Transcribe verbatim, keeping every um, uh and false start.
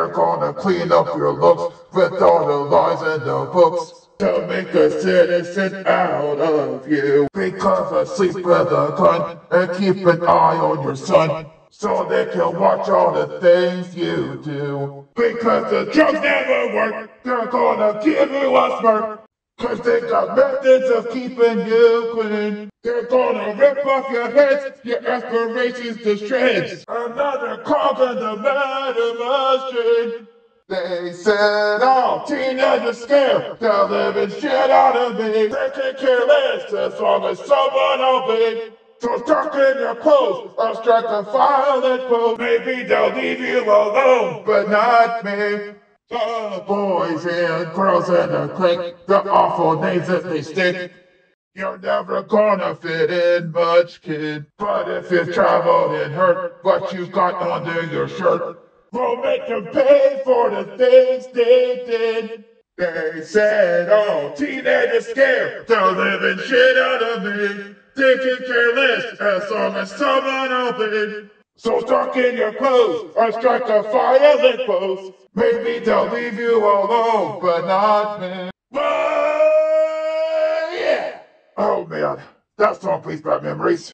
They're gonna clean up your looks with all the lies in the books to make a citizen out of you. Because I sleep with a gun and keep an eye on your son, so they can watch all the things you do. Because the drugs never work, they're gonna give you a smirk. Cause they got methods of keeping you clean. They're gonna rip off your heads, your aspirations to shreds. Another cog in the metal machine. They said, oh, teenagers scared, they're living shit out of me. They can care less as long as someone obeys. So tuck in your clothes or strike a violent pose. Maybe they'll leave you alone, but not me. The boys and girls in the clique, the awful names that they stick. You're never gonna fit in much, kid. But if you've traveled and hurt what you got under your shirt, we'll make them pay for the things they did. They said, oh, teenagers scared, they're living shit out of me. They can care less as long as someone opened. So tuck in your clothes or strike a violent pose. Maybe they'll leave you alone, but not me. But yeah! Oh man, that song brings back memories.